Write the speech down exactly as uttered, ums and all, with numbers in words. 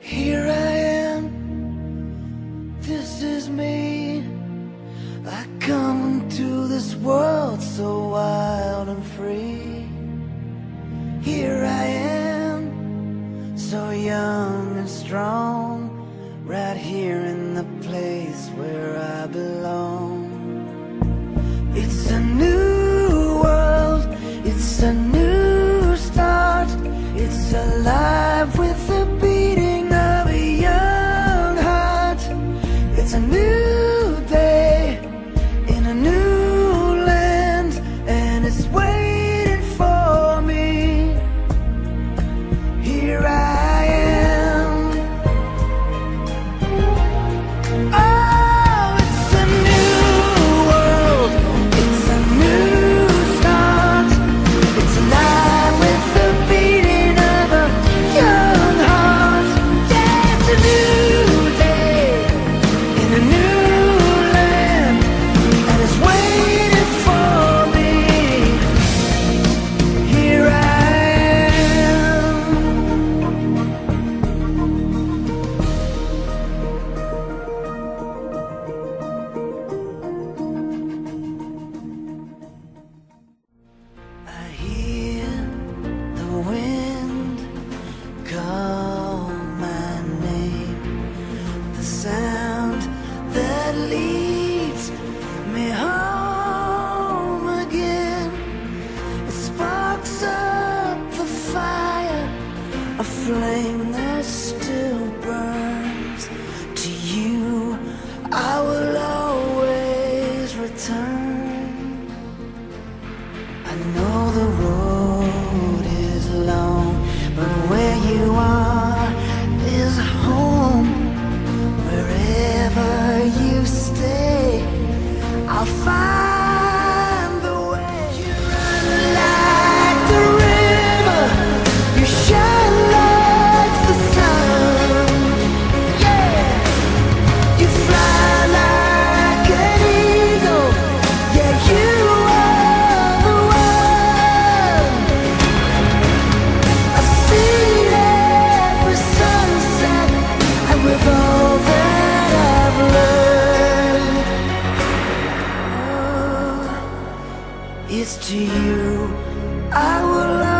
Here I am, this is me. I come into this world so wild and free. Here I am, so young and strong, right here in the place where I belong. It's a new world, it's a new start. It's alive with the beating of a young heart. It's a new day in a new land, and it's waiting for me. Here I am. Oh, it's a new world, it's a new start. It's alive with the beating of a young heart. Yeah, it's a new day in a new land, and it's waiting for me. Here I am. I hear the wind call my name, the sound that leads me home again. It sparks up the fire, a flame that still burns. To you I will always return. I know the road is long, but where you are is home. Wherever you stay, I'll find the way. You run like the river, you shine like the sun. Yeah, you fly like an eagle. Yeah, you are the one. I see every sunset, and with all that I've learned, oh, it's to you I will